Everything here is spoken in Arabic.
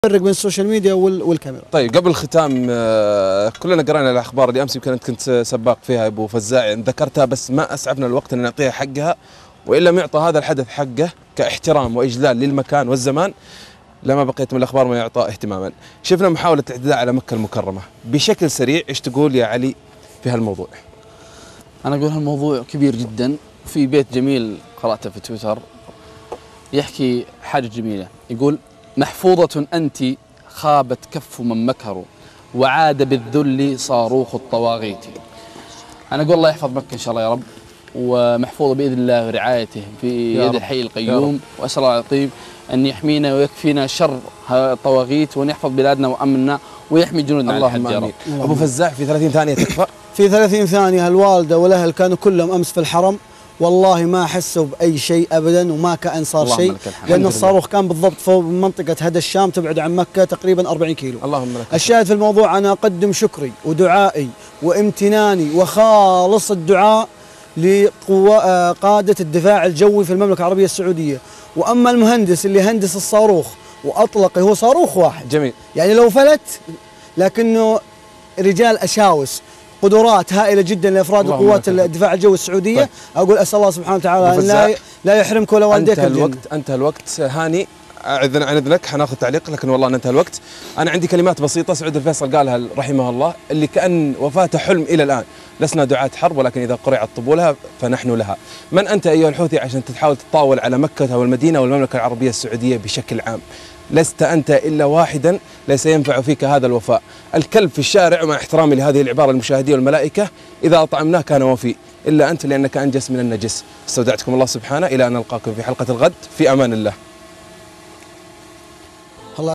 فرق بين السوشيال ميديا والكاميرا. طيب قبل الختام كلنا قرأنا الأخبار اللي أمس يمكن أنت كنت سباق فيها يا أبو فزاع، ذكرتها بس ما أسعفنا الوقت أن نعطيها حقها، وإن لم يعطى هذا الحدث حقه كاحترام وإجلال للمكان والزمان لما بقيت من الأخبار ما يعطى اهتماما. شفنا محاولة اعتداء على مكة المكرمة، بشكل سريع إيش تقول يا علي في هالموضوع؟ أنا أقول هالموضوع كبير جدا. في بيت جميل قرأته في تويتر يحكي حاجة جميلة، يقول: محفوظة أنت خابت كف من مكروا وعاد بالذل صاروخ الطواغيت. أنا أقول الله يحفظ مكة إن شاء الله يا رب، ومحفوظة بإذن الله ورعايته في يد الحي القيوم، وأسأل الله العظيم أن يحمينا ويكفينا شر الطواغيت، وأن يحفظ بلادنا وأمننا ويحمي جنودنا على الحد يا رب. أبو فزاع في 30 ثانية تكفى؟ في 30 ثانية الوالدة والأهل كانوا كلهم أمس في الحرم، والله ما حسوا بأي شيء أبدا، وما كأن صار شيء، لأن الصاروخ كان بالضبط فوق منطقة هدى الشام تبعد عن مكة تقريبا 40 كيلو. اللهم لك الشاهد في الموضوع أنا أقدم شكري ودعائي وامتناني وخالص الدعاء لقادة الدفاع الجوي في المملكة العربية السعودية. وأما المهندس اللي هندس الصاروخ وأطلق، هو صاروخ واحد جميل، يعني لو فلت، لكنه رجال أشاوس قدرات هائلة جدا لأفراد القوات الدفاع الجوي السعودية. طيب. أقول أسأل الله سبحانه وتعالى أن لا يحرمك ولا والديك الجنة. انتهى الوقت هاني، عن إذنك حناخذ تعليق، لكن والله انتهى الوقت. أنا عندي كلمات بسيطة سعود الفيصل قالها رحمه الله، اللي كأن وفاته حلم إلى الآن: لسنا دعاة حرب، ولكن إذا قرعت طبولها فنحن لها. من أنت أيها الحوثي عشان تحاول تطاول على مكة والمدينة والمملكة العربية السعودية بشكل عام؟ لست أنت إلا واحدا ليس ينفع فيك هذا الوفاء. الكلب في الشارع، ومع احترامي لهذه العبارة المشاهدية والملائكة، إذا أطعمناه كان وفي، إلا أنت لأنك أنجس من النجس. استودعتكم الله سبحانه، إلى أن نلقاكم في حلقة الغد، في أمان الله.